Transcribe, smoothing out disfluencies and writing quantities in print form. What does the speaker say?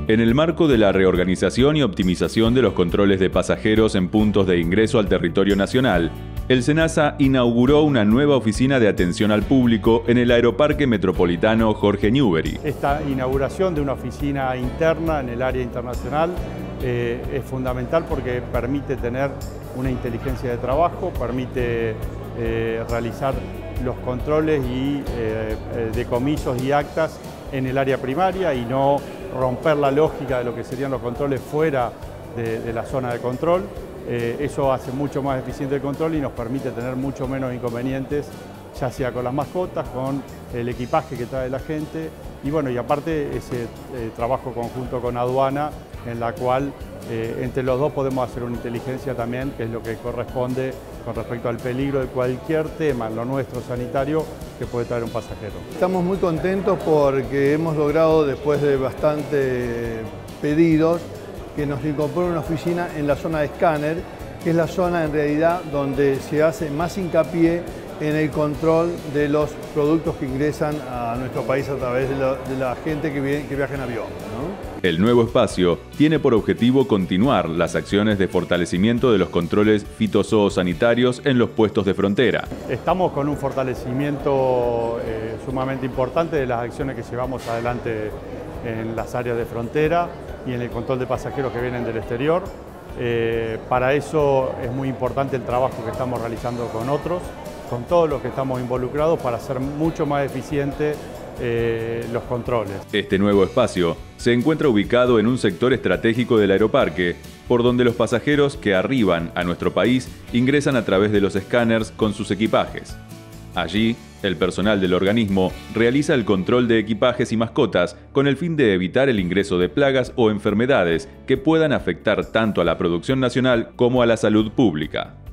En el marco de la reorganización y optimización de los controles de pasajeros en puntos de ingreso al territorio nacional, el SENASA inauguró una nueva oficina de atención al público en el Aeroparque Metropolitano Jorge Newbery. Esta inauguración de una oficina interna en el área internacional es fundamental porque permite tener una inteligencia de trabajo, permite realizar los controles y decomisos y actas en el área primaria y no romper la lógica de lo que serían los controles fuera de la zona de control. Eso hace mucho más eficiente el control y nos permite tener mucho menos inconvenientes, ya sea con las mascotas, con el equipaje que trae la gente y bueno, y aparte ese trabajo conjunto con aduana en la cual entre los dos podemos hacer una inteligencia también, que es lo que corresponde con respecto al peligro de cualquier tema en lo nuestro sanitario que puede traer un pasajero. Estamos muy contentos porque hemos logrado, después de bastantes pedidos, que nos incorpore una oficina en la zona de escáner, que es la zona en realidad donde se hace más hincapié en el control de los productos que ingresan a nuestro país a través de la gente que viaja en avión, ¿no? El nuevo espacio tiene por objetivo continuar las acciones de fortalecimiento de los controles fitosanitarios en los puestos de frontera. Estamos con un fortalecimiento sumamente importante de las acciones que llevamos adelante en las áreas de frontera y en el control de pasajeros que vienen del exterior. Para eso es muy importante el trabajo que estamos realizando con otros, con todos los que estamos involucrados para hacer mucho más eficiente los controles. Este nuevo espacio se encuentra ubicado en un sector estratégico del aeroparque, por donde los pasajeros que arriban a nuestro país ingresan a través de los escáneres con sus equipajes. Allí, el personal del organismo realiza el control de equipajes y mascotas con el fin de evitar el ingreso de plagas o enfermedades que puedan afectar tanto a la producción nacional como a la salud pública.